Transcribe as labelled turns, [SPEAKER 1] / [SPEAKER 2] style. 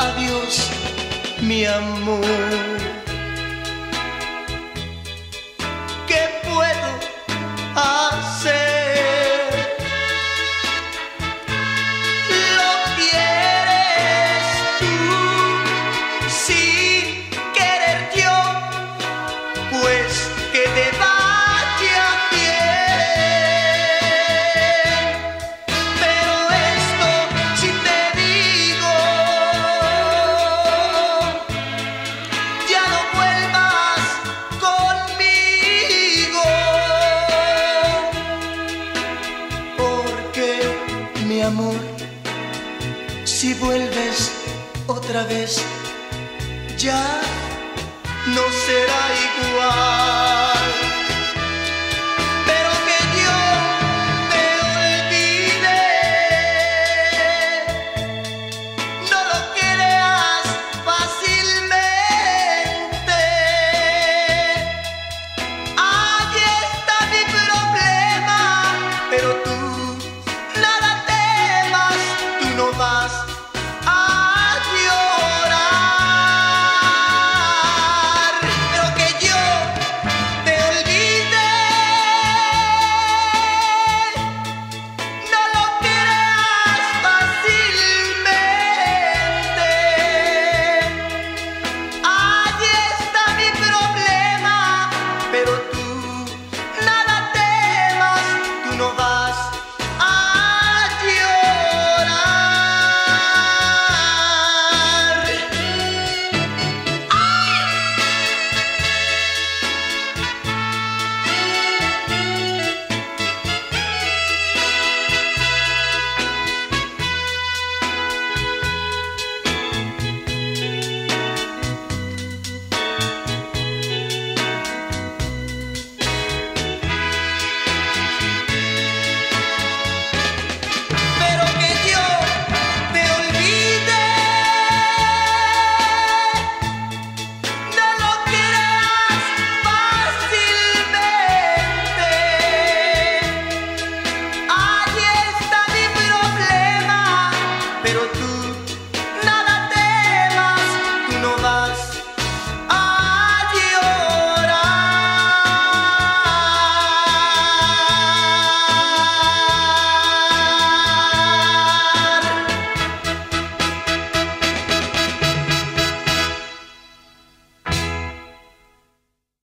[SPEAKER 1] adiós, mi amor. ¿Qué puedo hacer? Lo quieres tú sin querer yo, pues que te vaya bien. Pero esto si te digo, ya no vuelvas conmigo, porque mi amor, si vuelves otra vez, ya no será igual.